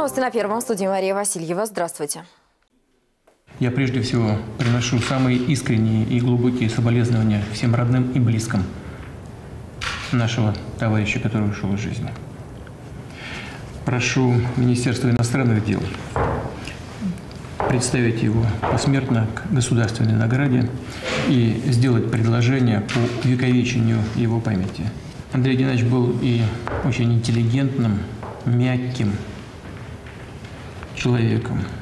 Новости на Первом. В студии Мария Васильева. Здравствуйте. Я прежде всего приношу самые искренние и глубокие соболезнования всем родным и близким нашего товарища, который ушел из жизни. Прошу Министерство иностранных дел представить его посмертно к государственной награде и сделать предложение по увековечению его памяти. Андрей Геннадьевич был и очень интеллигентным, мягким человеком.